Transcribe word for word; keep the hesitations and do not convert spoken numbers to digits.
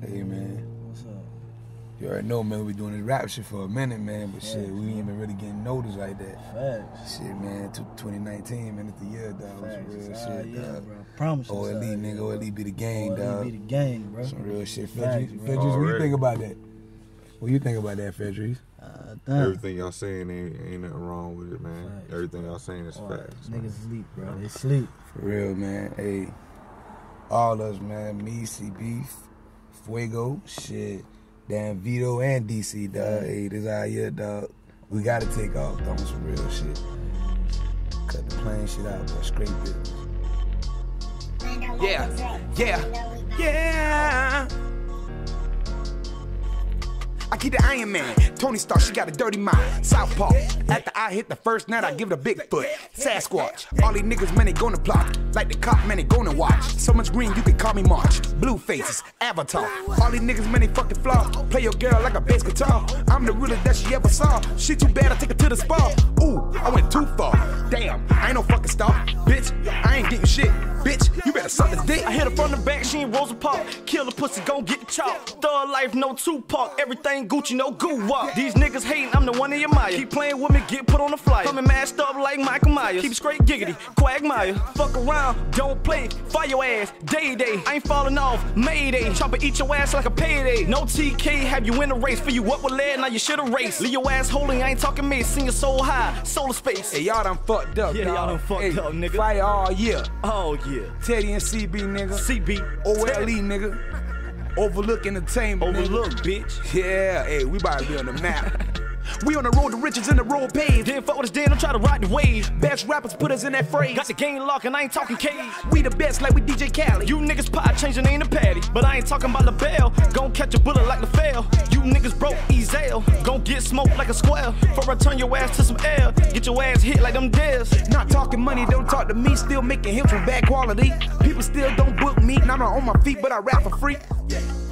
Hey, man. What's up? You already know, man, we doing this rap shit for a minute, man, but Facts, shit, we ain't man. even really getting noticed like that. Facts. Shit, man, twenty nineteen, man, it's the year, dog. Facts. Some real It's shit, our year, dog. bro. Promise you. O L E, nigga, O L E be the game, dog. O L E be the game, bro. Some real shit. Facts, Fedric, bro. Fedric, what you Already. think about that? What you think about that, Fedric? Uh, damn. Everything y'all saying ain't, ain't nothing wrong with it, man. Facts. Everything y'all saying is Oh, facts. man. niggas sleep, bro. They sleep. For real, man. Hey, all us, man. Me, C B, Fuego, shit. Damn, Vito and D C, dog. Hey, this our year, dog. We gotta take off, throwing some real shit. Cut the plain shit out, but straight business. Yeah, yeah, yeah. I keep the Iron Man, Tony Stark, she got a dirty mind. Southpaw, after I hit the first night, I give it a Bigfoot. Sasquatch, all these niggas, man, they gonna block. Like the cop, man, they gonna watch. So much green, you can call me March. Blue faces, Avatar. All these niggas, man, they fucking flaw. Play your girl like a bass guitar. I'm the realest that she ever saw. She too bad, I take her to the spa. Ooh, I went too far. Damn, I ain't no fucking star. Bitch, I ain't getting shit. Bitch, you better suck this dick. I hit her from the back, she ain't Rosa Parks. Kill the pussy, gon' get the chop. Thug life, no Tupac. Everything Gucci, no goo up. These niggas hating, I'm the one in your Maya. Keep playing with me, get put on the flyer. Coming masked up like Michael Myers. Keep straight giggity, Quagmire. Fuck around, don't play. Fire your ass, day day. I ain't falling off, Mayday. Chopper eat your ass like a payday. No T K, have you in a race. For you up with lead, now you should've raced. Leave your ass holding, I ain't talking me. Sing your soul high, solar space. Hey, y'all done fucked up, Yeah, dog. y'all done fucked Hey, up, nigga. Fire all year. Oh yeah. Teddy and C B, nigga. C B. O L E, nigga. Overlook Entertainment, nigga. Overlook, bitch. Yeah, hey, we about to be on the map. We on the road to riches in the road paved. Didn't fuck with us then, I'm trying to ride the wave. Best rappers put us in that phrase. Got the game locked and I ain't talking cage. We the best like we D J Khaled. You niggas pot changing name to Patty. But I ain't talking about the bell. Gon' catch a bullet like the fail. You niggas broke Ezell. Gon' get smoked like a square. For return your ass to some air. Get your ass hit like them deers. Not talking money, don't talk to me. Still making hits with bad quality. People still don't book me. Now I'm on my feet, but I rap for free.